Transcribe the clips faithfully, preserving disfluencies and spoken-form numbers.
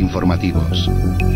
informativos.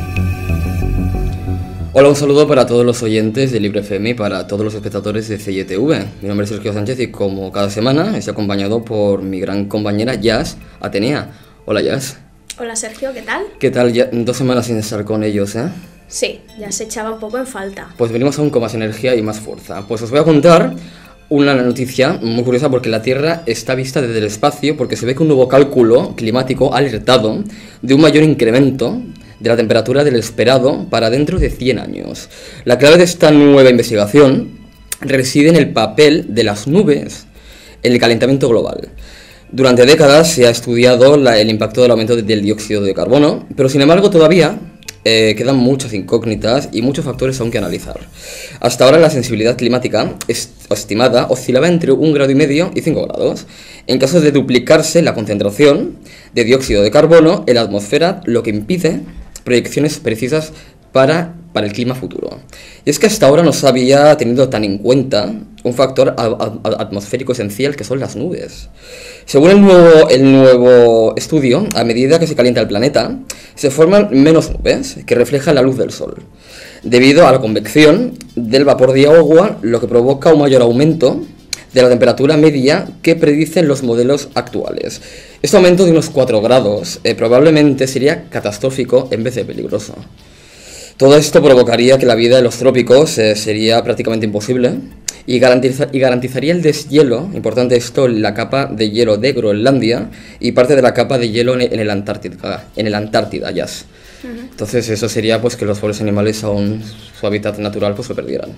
Hola, un saludo para todos los oyentes de Libre F M y para todos los espectadores de C Y T V. Mi nombre es Sergio Sánchez y como cada semana estoy acompañado por mi gran compañera Jazz Atenea. Hola, Jazz. Hola, Sergio, ¿qué tal? ¿Qué tal? Ya dos semanas sin estar con ellos, ¿eh? Sí, ya se echaba un poco en falta. Pues venimos aún con más energía y más fuerza. Pues os voy a contar una noticia muy curiosa porque la Tierra está vista desde el espacio porque se ve que un nuevo cálculo climático ha alertado de un mayor incremento de la temperatura del esperado para dentro de cien años. La clave de esta nueva investigación reside en el papel de las nubes en el calentamiento global. Durante décadas se ha estudiado la, el impacto del aumento del dióxido de carbono, pero sin embargo todavía eh, quedan muchas incógnitas y muchos factores aún que analizar. Hasta ahora la sensibilidad climática est- estimada oscilaba entre un grado y medio y cinco grados. En caso de duplicarse la concentración de dióxido de carbono en la atmósfera, lo que impide proyecciones precisas para, para el clima futuro. Y es que hasta ahora no se había tenido tan en cuenta un factor a, a, atmosférico esencial que son las nubes. Según el nuevo, el nuevo estudio, a medida que se calienta el planeta, se forman menos nubes que reflejan la luz del sol, debido a la convección del vapor de agua, lo que provoca un mayor aumento de la temperatura media que predicen los modelos actuales. Este aumento de unos cuatro grados eh, probablemente sería catastrófico en vez de peligroso. Todo esto provocaría que la vida en los trópicos eh, sería prácticamente imposible y, garantiza y garantizaría el deshielo, importante esto, la capa de hielo de Groenlandia y parte de la capa de hielo en, en el Antártida, en el Antártida, ya. Uh-huh. Entonces eso sería pues que los pobres animales aún su hábitat natural pues lo perdieran.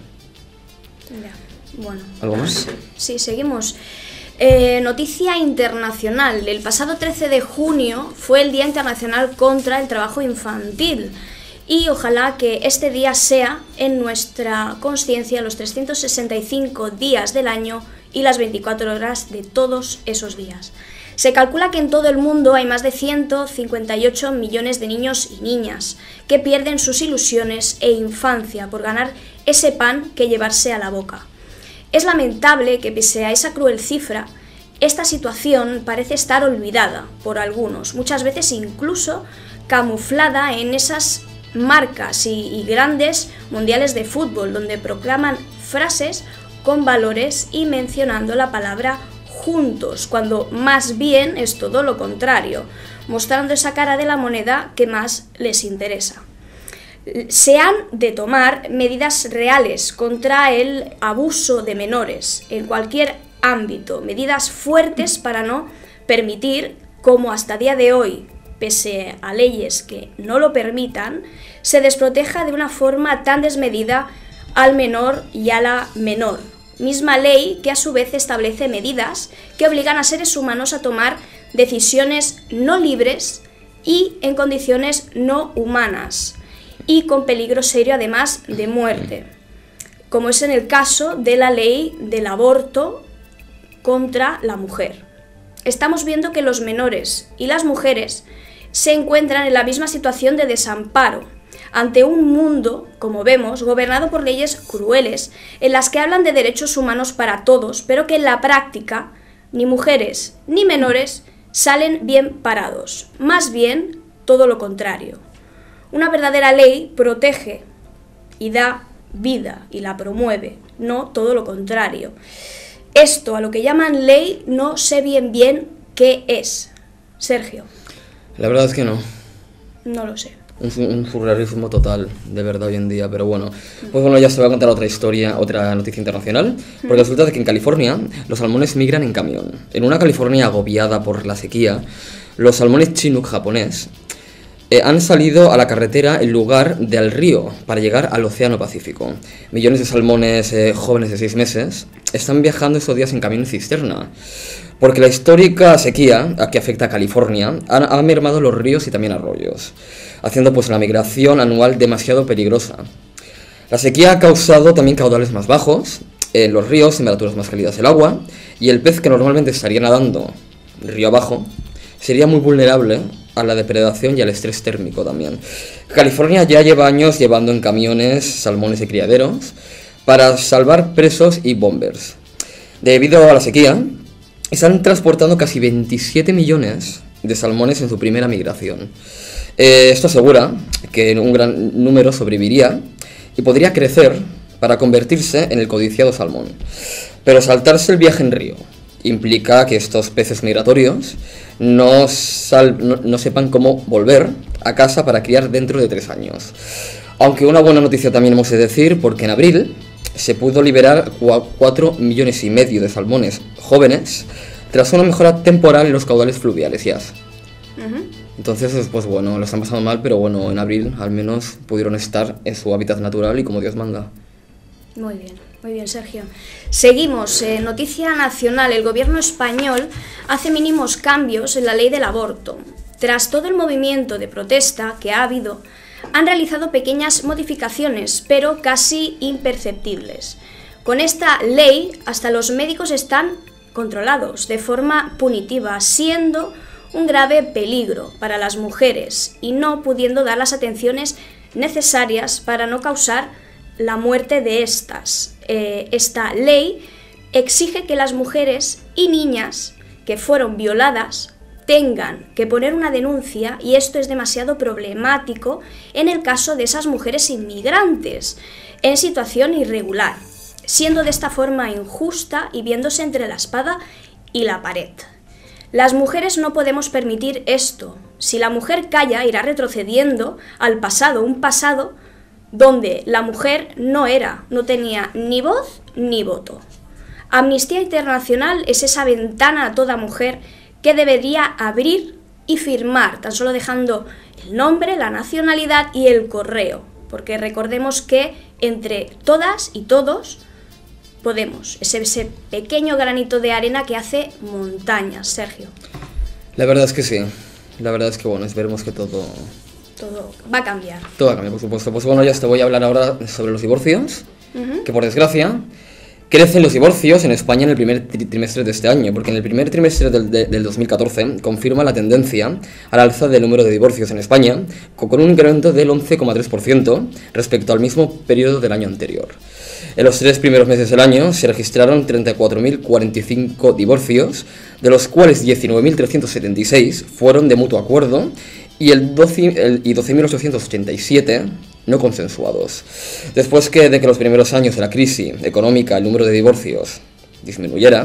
Bueno, ¿algo más? Sí, seguimos. Eh, noticia internacional. El pasado trece de junio fue el Día Internacional contra el Trabajo Infantil y ojalá que este día sea en nuestra conciencia los trescientos sesenta y cinco días del año y las veinticuatro horas de todos esos días. Se calcula que en todo el mundo hay más de ciento cincuenta y ocho millones de niños y niñas que pierden sus ilusiones e infancia por ganar ese pan que llevarse a la boca. Es lamentable que pese a esa cruel cifra, esta situación parece estar olvidada por algunos, muchas veces incluso camuflada en esas marcas y, y grandes mundiales de fútbol, donde proclaman frases con valores y mencionando la palabra juntos, cuando más bien es todo lo contrario, mostrando esa cara de la moneda que más les interesa. Se han de tomar medidas reales contra el abuso de menores en cualquier ámbito, medidas fuertes para no permitir, como hasta día de hoy, pese a leyes que no lo permitan, se desproteja de una forma tan desmedida al menor y a la menor. Misma ley que a su vez establece medidas que obligan a seres humanos a tomar decisiones no libres y en condiciones no humanas, y con peligro serio además de muerte, como es en el caso de la ley del aborto contra la mujer. Estamos viendo que los menores y las mujeres se encuentran en la misma situación de desamparo, ante un mundo, como vemos, gobernado por leyes crueles, en las que hablan de derechos humanos para todos, pero que en la práctica ni mujeres ni menores salen bien parados, más bien todo lo contrario. Una verdadera ley protege y da vida y la promueve, no todo lo contrario. Esto, a lo que llaman ley, no sé bien bien qué es. Sergio. La verdad es que no. No lo sé. Un, un surrealismo total, de verdad, hoy en día, pero bueno. Pues bueno, ya se va a contar otra historia, otra noticia internacional, porque resulta que en California los salmones migran en camión. En una California agobiada por la sequía, los salmones chinook japonés Eh, han salido a la carretera en lugar de al río para llegar al Océano Pacífico. Millones de salmones eh, jóvenes de seis meses están viajando estos días en camión cisterna, porque la histórica sequía a que afecta a California ha, ha mermado los ríos y también arroyos, haciendo pues la migración anual demasiado peligrosa. La sequía ha causado también caudales más bajos en los ríos, temperaturas más cálidas del agua, y el pez que normalmente estaría nadando río abajo sería muy vulnerable a la depredación y al estrés térmico también. California ya lleva años llevando en camiones salmones de criaderos para salvar presos y bombers. Debido a la sequía, están transportando casi veintisiete millones de salmones en su primera migración. Eh, esto asegura que un gran número sobreviviría y podría crecer para convertirse en el codiciado salmón. Pero saltarse el viaje en río implica que estos peces migratorios no, sal, no, no sepan cómo volver a casa para criar dentro de tres años. Aunque una buena noticia también hemos de decir, porque en abril se pudo liberar cuatro millones y medio de salmones jóvenes tras una mejora temporal en los caudales fluviales ya. Uh-huh. Entonces, pues bueno, lo están pasando mal, pero bueno, en abril al menos pudieron estar en su hábitat natural y como Dios manda. Muy bien, muy bien, Sergio. Seguimos. Eh, noticia nacional. El gobierno español hace mínimos cambios en la ley del aborto. Tras todo el movimiento de protesta que ha habido, han realizado pequeñas modificaciones, pero casi imperceptibles. Con esta ley, hasta los médicos están controlados de forma punitiva, siendo un grave peligro para las mujeres y no pudiendo dar las atenciones necesarias para no causar la muerte de estas. Eh, esta ley exige que las mujeres y niñas que fueron violadas tengan que poner una denuncia, y esto es demasiado problemático en el caso de esas mujeres inmigrantes en situación irregular, siendo de esta forma injusta y viéndose entre la espada y la pared. Las mujeres no podemos permitir esto. Si la mujer calla, irá retrocediendo al pasado, un pasado donde la mujer no era, no tenía ni voz ni voto. Amnistía Internacional es esa ventana a toda mujer que debería abrir y firmar, tan solo dejando el nombre, la nacionalidad y el correo, porque recordemos que entre todas y todos podemos, es ese pequeño granito de arena que hace montañas, Sergio. La verdad es que sí, la verdad es que bueno, esperemos que todo... Todo va a cambiar. Todo va a cambiar, por supuesto. Pues bueno, ya te voy a hablar ahora sobre los divorcios, uh-huh. que por desgracia crecen los divorcios en España en el primer tri- trimestre de este año, porque en el primer trimestre del, de, del dos mil catorce confirma la tendencia al alza del número de divorcios en España, con un incremento del once coma tres por ciento respecto al mismo periodo del año anterior. En los tres primeros meses del año se registraron treinta y cuatro mil cuarenta y cinco divorcios, de los cuales diecinueve mil trescientos setenta y seis fueron de mutuo acuerdo y, el doce, el, y doce mil ochocientos ochenta y siete no consensuados. Después que de que los primeros años de la crisis económica el número de divorcios disminuyera,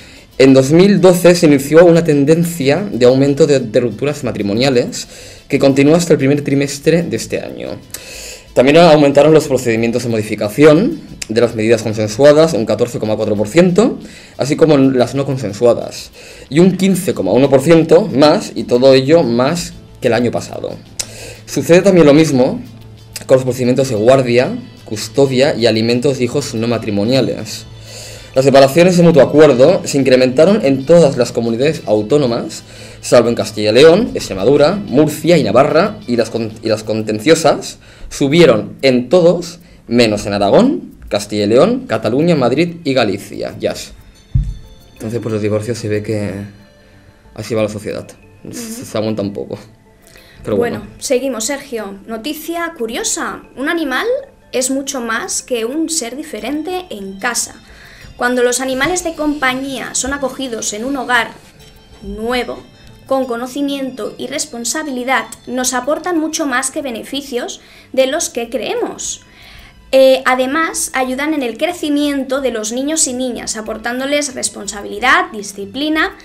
en dos mil doce se inició una tendencia de aumento de, de rupturas matrimoniales que continúa hasta el primer trimestre de este año. También aumentaron los procedimientos de modificación de las medidas consensuadas un catorce coma cuatro por ciento, así como las no consensuadas, y un quince coma uno por ciento más, y todo ello más que el año pasado. Sucede también lo mismo con los procedimientos de guardia, custodia y alimentos de hijos no matrimoniales. Las separaciones de mutuo acuerdo se incrementaron en todas las comunidades autónomas, salvo en Castilla y León, Extremadura, Murcia y Navarra, y las, con- y las contenciosas subieron en todos, menos en Aragón, Castilla y León, Cataluña, Madrid y Galicia. Yes. Entonces, pues los divorcios se ve que así va la sociedad. Uh-huh. Se, se aguanta un poco. Pero bueno. bueno, seguimos, Sergio. Noticia curiosa. Un animal es mucho más que un ser diferente en casa. Cuando los animales de compañía son acogidos en un hogar nuevo, con conocimiento y responsabilidad, nos aportan mucho más que beneficios de los que creemos. Eh, además, ayudan en el crecimiento de los niños y niñas, aportándoles responsabilidad, disciplina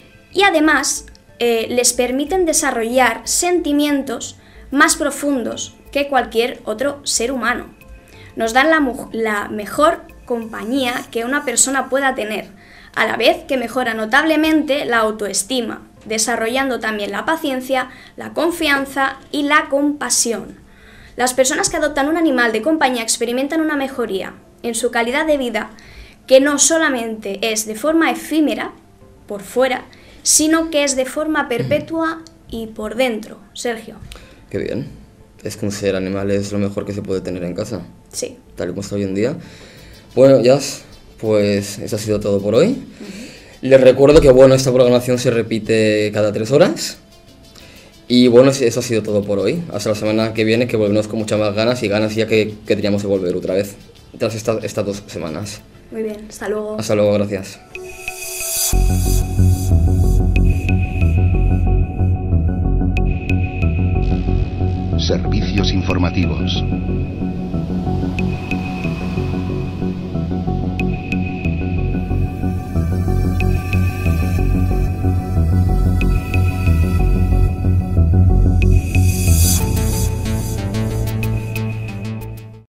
y además eh, les permiten desarrollar sentimientos más profundos que cualquier otro ser humano. Nos dan la, la mejor compañía que una persona pueda tener, a la vez que mejora notablemente la autoestima, desarrollando también la paciencia, la confianza y la compasión. Las personas que adoptan un animal de compañía experimentan una mejoría en su calidad de vida que no solamente es de forma efímera, por fuera, sino que es de forma perpetua y por dentro. Sergio. Qué bien. Es que un ser animal es lo mejor que se puede tener en casa. Sí. Tal como está hoy en día. Bueno, ya, pues eso ha sido todo por hoy. Uh-huh. Les recuerdo que bueno, esta programación se repite cada tres horas. Y bueno, eso ha sido todo por hoy. Hasta la semana que viene, que volvemos con muchas más ganas y ganas ya que, que teníamos de volver otra vez. Tras esta, estas dos semanas. Muy bien, hasta luego. Hasta luego, gracias. Servicios informativos.